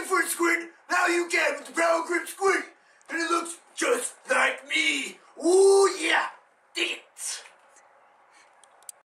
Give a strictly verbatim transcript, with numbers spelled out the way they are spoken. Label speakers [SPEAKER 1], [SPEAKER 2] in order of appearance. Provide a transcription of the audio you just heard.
[SPEAKER 1] for a squirt, now you can with the Power Grip Squirt, and it looks just